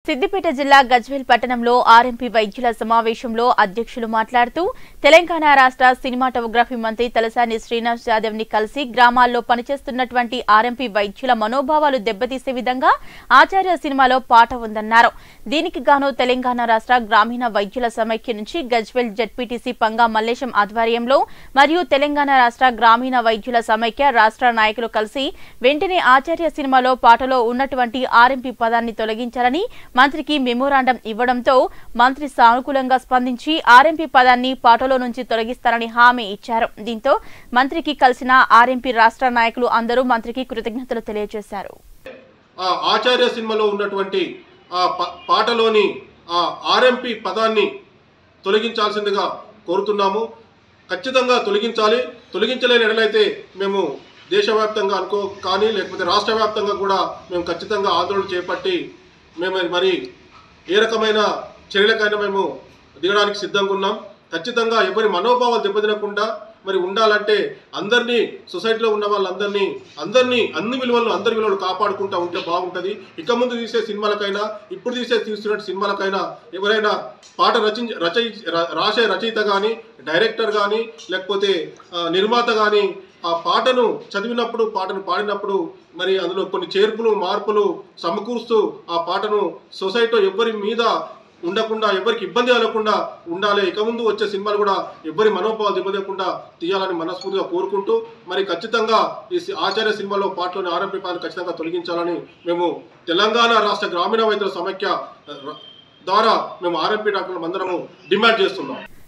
సిద్దిపేట జిల్లా గజ్వేల్ పట్టణంలో ఆర్ఎంపీ వైద్యుల సమావేశంలో అధ్యక్షులు మాట్లాడుతూ తెలంగాణ రాష్ట్ర సినిమాటోగ్రఫీ మంత్రి తలసాని శ్రీనివాస్ యాదవ్ ని కలిసి గ్రామాల్లో పనిచేస్తున్నటువంటి ఆర్ఎంపీ వైద్యుల మనోభావాలు దెబ్బతీసే విధంగా ఆచార్య సినిమాలో పాట ఉందన్నారు. దీనికి గాను తెలంగాణ రాష్ట్ర గ్రామీణ వైద్యుల సమైక్య నుంచి గజ్వేల్ జెడ్పీటీసీ పంగా మల్లేశం ఆధ్వర్యంలో మరియు తెలంగాణ రాష్ట్ర గ్రామీణ వైద్యుల సమైక్య రాష్ట్ర నాయకులు కలిసి వెంటనే ఆచార్య సినిమాలో పాటలో ఉన్నటువంటి ఆర్ఎంపీ పదాన్ని తొలగించాలని మంత్రికి మెమోరాండం ఇవ్వడంతో మంత్రి సానుకూలంగా స్పందించి ఆర్ఎంపీ పదాన్ని పాటలో నుంచి తొలగిస్తారని హామీ ఇచ్చారు. దీంతో మంత్రికి కలిసిన ఆర్ఎంపీ రాష్ట్ర నాయకులు అందరూ మంత్రికి కృతజ్ఞతలు తెలియజేశారు. ఆచార్య సినిమాలో ఉన్నటువంటి పాటలోని ఆర్ఎంపీ పదాన్ని తొలగించాల్సిందిగా కోరుతున్నాము. ఖచ్చితంగా తొలగించాలి. తొలగించలేని ఎడలైతే మేము దేశవ్యాప్తంగా కానీ లేకపోతే రాష్ట్ర వ్యాప్తంగా కూడా మేము ఖచ్చితంగా ఆందోళన చేపట్టి మేము మరి ఏ రకమైన చర్యలకైనా మేము దిగడానికి సిద్ధంగా ఉన్నాం. ఖచ్చితంగా ఎవరి మనోభావాలు దెబ్బతినకుండా మరి ఉండాలంటే అందరినీ సొసైటీలో ఉన్న వాళ్ళందరినీ అన్ని విలువలు కాపాడుకుంటూ ఉంటే బాగుంటుంది. ఇక ముందు తీసే సినిమాలకైనా ఇప్పుడు తీస్తున్న సినిమాలకైనా ఎవరైనా పాట రాసే రచయిత కానీ డైరెక్టర్ కానీ లేకపోతే నిర్మాత కానీ ఆ పాటను చదివినప్పుడు పాటను పాడినప్పుడు మరి అందులో కొన్ని చేర్పులు మార్పులు సమకూరుస్తూ ఆ పాటను సొసైటీలో ఎవరి మీద ఉండకుండా ఎవరికి ఇబ్బంది కలగకుండా ఉండాలి. ఇక ముందు వచ్చే సినిమాలు కూడా ఎవరి మనోభావాలు దెబ్బతీయకుండా తీయాలని మనస్ఫూర్తిగా కోరుకుంటూ మరి ఖచ్చితంగా ఈ ఆచార్య సినిమాలో పాటలోని ఆర్ఎంపీ పదాన్ని ఖచ్చితంగా తొలగించాలని మేము తెలంగాణ రాష్ట్ర గ్రామీణ వైద్యుల సమైక్య ద్వారా మేము ఆర్ఎంపీ డాక్టర్లు అందరము డిమాండ్ చేస్తున్నాం.